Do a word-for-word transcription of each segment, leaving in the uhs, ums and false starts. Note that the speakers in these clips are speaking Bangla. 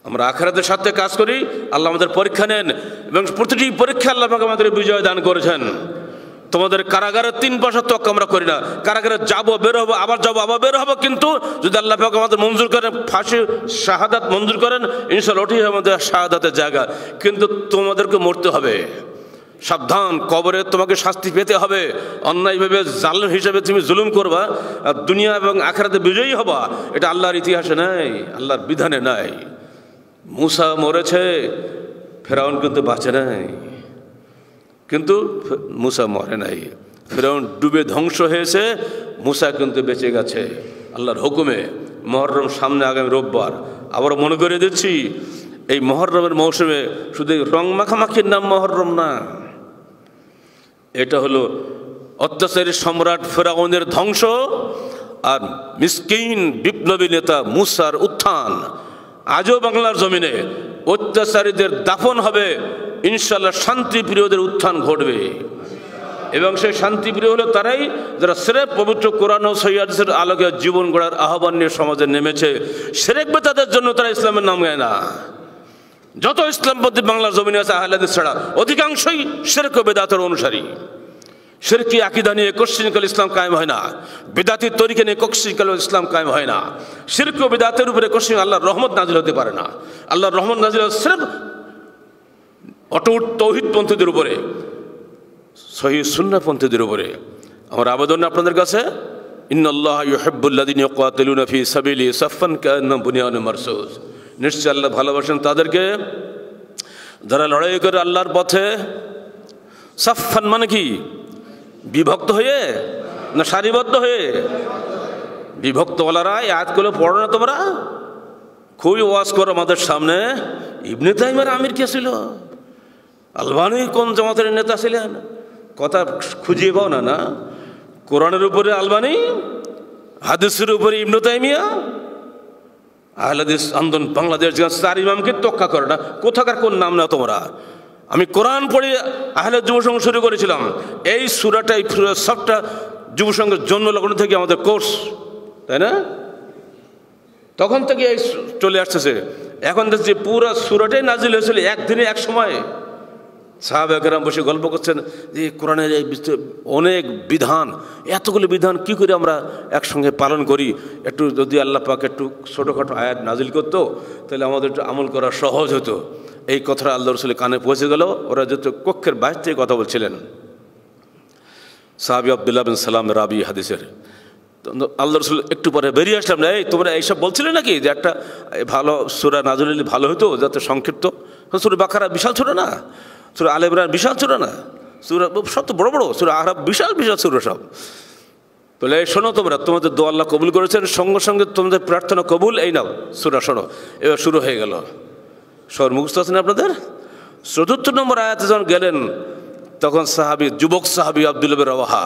আমরা আখিরাতের সাথে কাজ করি, আল্লাহ আমাদের পরীক্ষা নেন এবং প্রতিটি পরীক্ষা আল্লাহ পাক আমাদের বিজয় দান করেছেন। তোমাদের কারাগারে তিন বছর তক আমরা করি না, কারাগারে যাবো, বের হবো, আবার যাবো, আবার বের হবো, কিন্তু যদি আল্লাহ পাক আমাদের মঞ্জুর করেন, ফাঁসি শাহাদাত মঞ্জুর করেন, ইনশাআল্লাহ ওঠি আমাদের শাহাদাতের জায়গা। কিন্তু তোমাদেরকে মরতে হবে, সাবধান, কবরে তোমাকে শাস্তি পেতে হবে। অন্যায়ভাবে জালেম হিসেবে তুমি জুলুম করবা, আর দুনিয়া এবং আখিরাতে বিজয়ী হবা, এটা আল্লাহর ইতিহাসে নাই, আল্লাহর বিধানে নাই। মুসা মরেছে, ফেরাউন কিন্তু বাঁচে নাই, কিন্তু মুসা মরে নাই। ফেরাউন ডুবে ধ্বংস হয়েছে, মুসা কিন্তু বেঁচে গেছে আল্লাহর হুকুমে। মুহররম সামনে, আগামী রোববার। আবার মনে করে দিচ্ছি, এই মুহররমের মৌসুমে শুধু রং মাখামাখির নাম মুহররম না, এটা হলো অত্যাচারী সম্রাট ফেরাউনের ধ্বংস আর মিসকিন বিপ্লবী নেতা মুসার উত্থান। আজও বাংলার জমিনে অত্যাচারীদের দাফন হবে, ইনশাআল্লাহ শান্তিপ্রিয়দের উত্থান ঘটবে। এবং সেই শান্তিপ্রিয় হলো তারাই যারা সিরেফ পবিত্র কোরআন ও সহিহ হাদিসের আলোকে জীবন গড়ার আহ্বান নিয়ে সমাজে নেমেছে। শিরক বিদআতের জন্য তারা ইসলামের নাম নেয় না। যত ইসলামপন্থী বাংলার জমিনে আছে আহলে হাদিস ছাড়া অধিকাংশই শিরক ও বিদআতের অনুসারী। শিরকি আকীদা নিয়ে কোশ্চিনকাল ইসলাম কায়েম হয় না, বিদআতি তরিকা নিয়ে কোশ্চিনকাল ইসলাম কায়েম হয় না। শিরক ও বিদআতের উপরে কোশ্চিন আল্লাহর রহমত নাজিল হতে পারে না। আল্লাহর রহমত নাজিল হয় সির্ফ অটুট তৌহিদপন্থীদের উপরে, সহিহ সুন্নাহপন্থীদের উপরে। আমার আবেদন আপনাদের কাছে, ইন্নাল্লাহা ইউহিব্বুল্লাযিনা ইউকাতিলুনা ফি সাবিলি সাফফান কাআন্নাহুম বুনিয়ানুম মারসুস। নিশ্চয় আল্লাহ ভালোবাসেন তাদেরকে যারা লড়াই করে আল্লাহর পথে। সাফফান মানে কি? বিভক্ত হয়ে না সারিবদ্ধ হয়ে? বিভক্ত ওলারা এই আয়াতগুলো পড়ো না তোমরা? খুবই ওয়াজ করো আমাদের সামনে। ইবনে তাইমিয়ার আমির কে ছিল? আলবানি কোন জামাতের নেতা ছিলেন? কথা খুঁজিয়ে পাও না না? কোরআনের উপরে আলবানি, হাদিসের উপরে ইবনে তাইমিয়া। আহলে হাদিস আন্দোলন বাংলাদেশ চার ইমামকে তোক্কা করে না। কোথাকার কোন নাম না তোমরা? আমি কোরআন পড়ে আহলে যুব সংঘ শুরু করেছিলাম। এই সূরাটা, এই সবটা যুব সংঘের জন্ম লগ্ন থেকে আমাদের কোর্স, তাই না? তখন থেকে এই চলে আসতেছে। এখন দেখছি পুরো সূরাটাই নাজিল হয়েছিল একদিনে, এক সময়। সাহাবা কেরাম বসে গল্প করছেন যে কোরআনের এই অনেক বিধান, এতগুলো বিধান কি করে আমরা একসঙ্গে পালন করি? একটু যদি আল্লাহ পাক একটু ছোটোখাটো আয়াত নাজিল করতো তাহলে আমাদের একটু আমল করা সহজ হতো। এই কথাটা আল্লাহ রসুলের কানে পৌঁছে গেল। ওরা যেহেতু কক্ষের বাইরে থেকে কথা বলছিলেন। সাহাবী আব্দুল্লাহ বিন সালাম রাবি হাদিসের, আল্লাহ রসুল একটু পরে বেরিয়ে আসলাম না, এই তোমরা এইসব বলছিলে নাকি যে একটা ভালো সূরা নাজিল হলে ভালো হতো, যাতে সংক্ষিপ্ত। সূরা বাকারা বিশাল ছোটো না, সূরা আলে ইমরান বিশাল ছোটো না, সূরা সব তো বড় বড়, সূরা আহরাফ বিশাল বিশাল সূরা সব। তাহলে এই শোনো তোমরা, তোমাদের দোয়া আল্লাহ কবুল করেছেন, সঙ্গে সঙ্গে তোমাদের প্রার্থনা কবুল, এই নাও সূরা শোনো। এবার শুরু হয়ে গেল। সর মুখস্থ আছেন আপনাদের? চতুর্থ নম্বর আয়াতে যখন গেলেন তখন সাহাবী, যুবক সাহাবী আব্দুল্লাহ বিন রাওয়াহা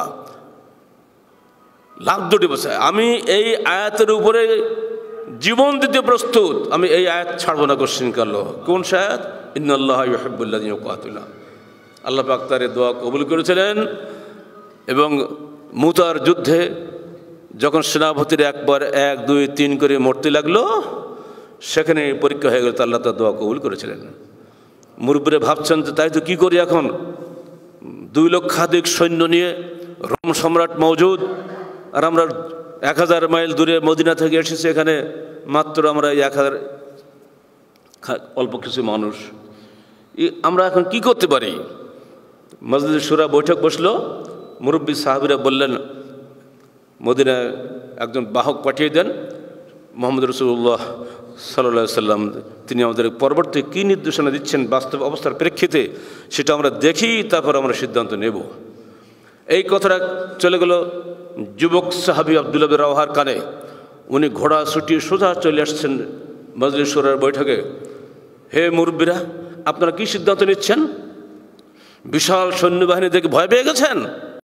লাভ দুটি বসে, আমি এই আয়াতের উপরে জীবন দিতে প্রস্তুত, আমি এই আয়াত ছাড়বো না কোশ্চিন করলো। কোন আয়াত? ইন্নাল্লাহা ইউহিব্বুল্লাযিনা ইউকাতিলুনা। আল্লাহ পাক তার দোয়া কবুল করেছিলেন। এবং মুতার যুদ্ধে যখন সেনাপতির একবার এক দুই তিন করে মরতে লাগলো, সেখানে পরীক্ষা হয়ে গেল, তো আল্লাহ তার দোয়া কবুল করেছিলেন। মুরব্বীরা ভাবছেন যে তাই তো কী করি এখন? দুই লক্ষাধিক সৈন্য নিয়ে রোম সম্রাট মওজুদ, আর আমরা এক হাজার মাইল দূরে মদিনা থেকে এসেছি, এখানে মাত্র আমরা এক হাজার অল্প কিছু মানুষ, আমরা এখন কি করতে পারি? মজলিসে শুরা বৈঠক বসলো। মুরব্বী সাহাবীরা বললেন, মদিনায় একজন বাহক পাঠিয়ে দেন, মুহাম্মদ রাসূলুল্লাহ সাল্লাল্লাহু আলাইহি সাল্লাম, তিনি আমাদের পরবর্তী কী নির্দেশনা দিচ্ছেন বাস্তব অবস্থার প্রেক্ষিতে সেটা আমরা দেখি, তারপর আমরা সিদ্ধান্ত নেব। এই কথাটা চলে গেল যুবক সাহাবী আব্দুল্লাহ বিন রাওয়াহার কানে। উনি ঘোড়া ছুটিয়ে সোজা চলে আসছেন মজলিস শুরার বৈঠকে। হে মুরব্বীরা, আপনারা কি সিদ্ধান্ত নিচ্ছেন? বিশাল সৈন্যবাহিনী দেখে ভয় পেয়ে গেছেন?